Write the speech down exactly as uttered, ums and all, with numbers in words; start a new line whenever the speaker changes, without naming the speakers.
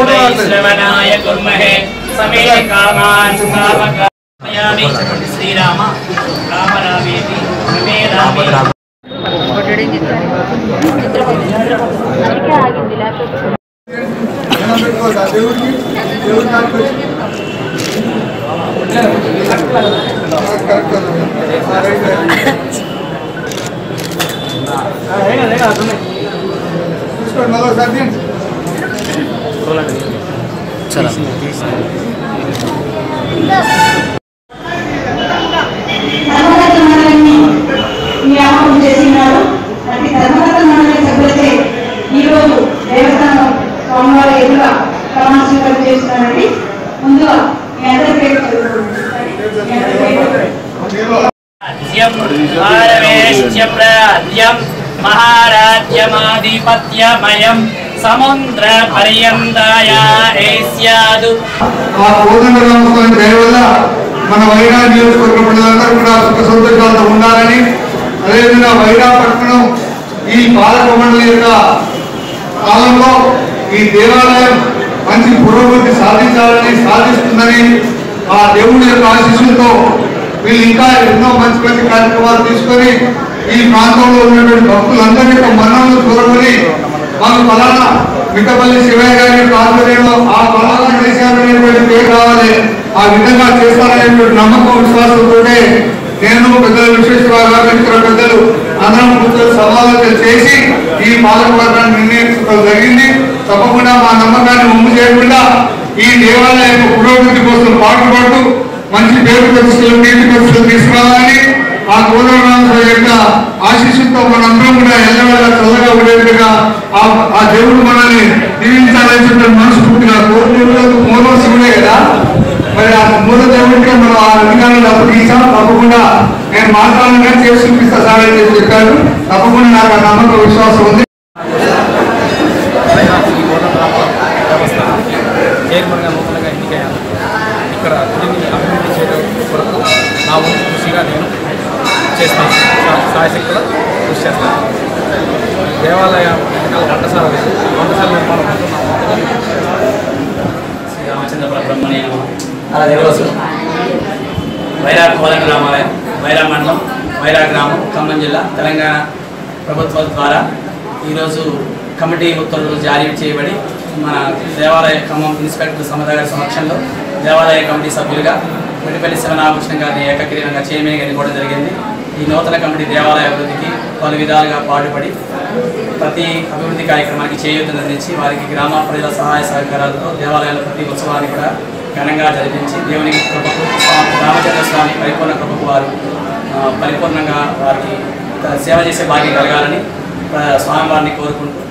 श्रवणाय कुर्महे समे कामान् कामकामयामि श्रीराम राम रामेति रमे रामे महाराज्यमाधिपत्यमयं समुद्र पर्यंताय एस्यादु
ఆ కోదండరామస్వామి దయ వల్ల మన వైరా నియోజకవర్గ ప్రజలందరూ కూడా సుఖ సంతోషాలతో ఉండాలని, అదేవిధంగా వైరాపట్నం ఈ పాలక మండలి యొక్క కాలంలో ఈ దేవాలయం మంచి పురోగతి సాధించాలని సాధిస్తుందని ఆ దేవుడి యొక్క ఆశీస్సులతో వీళ్ళు ఇంకా ఎన్నో మంచి మంచి కార్యక్రమాలు తీసుకొని ఈ ప్రాంతంలో ఉన్నటువంటి భక్తులందరి యొక్క మన్ననలు చూరగొని మాకు ఫలానా మిట్టపల్లి శివయ్య గారి ఆధ్వర్యంలో ఆ ఫలానా చేశారనేటువంటి పేరు రావాలి, ఆ విధంగా చేస్తారనేటువంటి నమ్మకం విశ్వాసంతో నేను పెద్దలు విశ్వేశ్వరరావు గారు ఇతర పెద్దలు అందరం కూర్చొని సమాలోచన చేసి ఈ పాలక వర్గాన్ని నిర్ణయించడం జరిగింది. తప్పకుండా మా నమ్మకాన్ని ఒమ్ము చేయకుండా ఈ దేవాలయం పురోగతి కోసం పాటుపడుతూ మంచి పేరు ప్రతిష్టలు నీటి ప్రతిష్టలు తీసుకురావాలని ఆ కోదండరామస్వామి యొక్క ఆశీస్సులతో మనందరం కూడా ఎల్లవేళ చల్లగా ఉండేట్టుగా ఆ దేవుడు మనల్ని దీవించాలని చెప్పి మనస్ఫూర్తిగా కోరుకుంటూ మూల శివుడే కదా, మరి ఆ మూల దేవుడికి మనం ఆ అధికారులు అప్పగించాం. తప్పకుండా నేను మాట్లాడాలని చేసి చూపిస్తా సార్ అని చెప్పి చెప్పారు. తప్పకుండా నాకు ఆ నమ్మకం విశ్వాసం ఉంది.
చైర్మన్గా నూతనంగా ఎన్నికయ్యాను. ఇక్కడ గుడిని అభివృద్ధి చేయడం కొరకు నా వంతు కృషిగా నేను చేస్తాను, సాయశక్తుల కృషి చేస్తాను. దేవాలయం ఘంటసాల ఘంటసాల నిర్మాణం
శ్రీ రామచంద్ర బ్రహ్మణ్యం అలాగే రోజు వైరా కోదండ రామాలయం వైరా మండలం వైరా గ్రామం ఖమ్మం జిల్లా తెలంగాణ ప్రభుత్వం ద్వారా ఈరోజు కమిటీ ఉత్తర్వులు జారీ చేయబడి మన దేవాలయ ఖమ్మం ఇన్స్పెక్టర్ సమత గారి సమక్షంలో దేవాలయ కమిటీ సభ్యులుగా మిట్టపల్లి శివనాభకృష్ణ గారిని ఏకగ్రీవంగా చైర్మన్ గారిని కూడా జరిగింది. ఈ నూతన కమిటీ దేవాలయ అభివృద్ధికి పలు విధాలుగా పాటుపడి ప్రతి అభివృద్ధి కార్యక్రమానికి చేయూతను అందించి వారికి గ్రామ ప్రజల సహాయ సహకారాలతో దేవాలయాల ప్రతి ఉత్సవాన్ని కూడా ఘనంగా జరిపించి దేవునికి కృపకు రామచంద్ర స్వామి పరిపూర్ణ కృపకు వారు పరిపూర్ణంగా వారికి సేవ చేసే భాగ్యం కలగాలని స్వామివారిని కోరుకుంటూ